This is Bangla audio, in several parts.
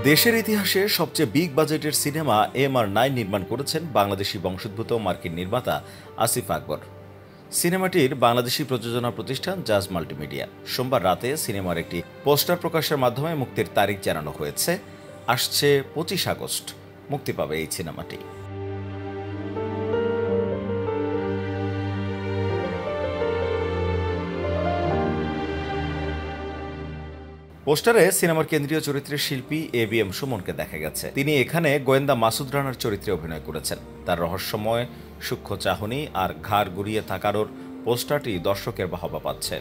দেশের ইতিহাসে সবচেয়ে বিগ বাজেটের সিনেমা MR9 নির্মাণ করেছেন বাংলাদেশি বংশোদ্ভূত মার্কিন নির্মাতা আসিফ আকবর। সিনেমাটির বাংলাদেশি প্রযোজনা প্রতিষ্ঠান জাজ মাল্টিমিডিয়া। সোমবার রাতে সিনেমার একটি পোস্টার প্রকাশের মাধ্যমে মুক্তির তারিখ জানানো হয়েছে। আসছে 25 আগস্ট মুক্তি পাবে এই সিনেমাটি। পোস্টারে সিনেমার কেন্দ্রীয় চরিত্রের শিল্পী ABM সুমনকে দেখা গেছে। তিনি এখানে গোয়েন্দা মাসুদ রানার চরিত্রে অভিনয় করেছেন। তার রহস্যময় সূক্ষ্ম চাহনি আর ঘাড় গুড়িয়ে থাকার পোস্টারটি দর্শকের বাহবা পাচ্ছে।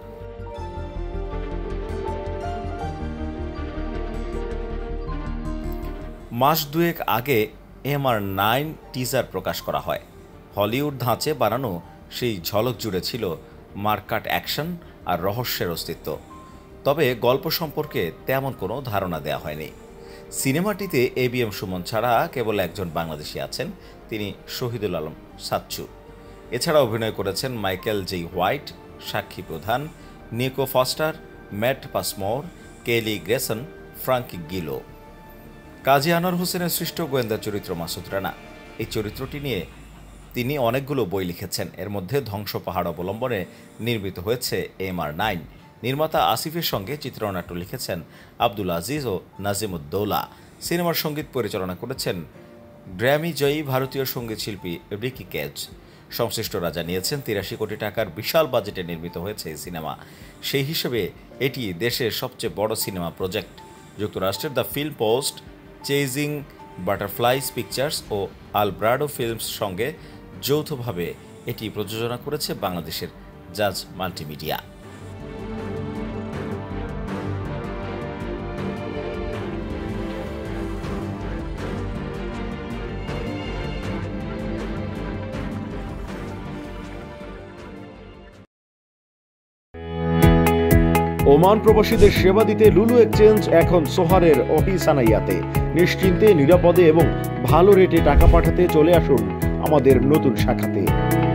মাস দুয়েক আগে MR9 টিজার প্রকাশ করা হয়। হলিউড ধাঁচে বানানো সেই ঝলক জুড়ে ছিল মারকাট অ্যাকশন আর রহস্যের অস্তিত্ব। তবে গল্প সম্পর্কে তেমন কোনো ধারণা দেওয়া হয়নি। সিনেমাটিতে ABM সুমন ছাড়া কেবল একজন বাংলাদেশি আছেন, তিনি শহীদুল আলম সাচ্চু। এছাড়া অভিনয় করেছেন Michael J White, Sakshi Pradhan, Nico Foster, Matt Passmore, Kelly Grayson, Frankie Gillo. Kazi Anwar হোসেনের সৃষ্ট গোয়েন্দা চরিত্র মাসুদ রানা। এই চরিত্রটি নিয়ে তিনি অনেকগুলো বই লিখেছেন। এর মধ্যে ধ্বংস পাহাড় অবলম্বনে নির্মিত হয়েছে MR9। নির্মাতা আসিফের সঙ্গে চিত্রনাট্য লিখেছেন আব্দুল আজিজ ও নাজিমুদ্দৌলা। সিনেমার সঙ্গীত পরিচালনা করেছেন গ্র্যামি জয়ী ভারতীয় সঙ্গীত শিল্পী রিকি কেজ। সংশ্লিষ্টরা জানিয়েছেন 83 কোটি টাকার বিশাল বাজেটে নির্মিত হয়েছে এই সিনেমা। সেই হিসেবে এটি দেশের সবচেয়ে বড় সিনেমা প্রজেক্ট। যুক্তরাষ্ট্রের the film post, chasing butterflies pictures ও আলব্রাডো ফিল্মস সঙ্গে যৌথভাবে এটি প্রযোজনা করেছে বাংলাদেশের জাজ মাল্টিমিডিয়া। ওমান প্রবাসীদের সেবা দিতে লুলু এক্সচেঞ্জ এখন সোহারের অহিসানাইয়াতে। নিশ্চিন্তে, নিরাপদে এবং ভালো রেটে টাকা পাঠাতে চলে আসুন আমাদের নতুন শাখাতে।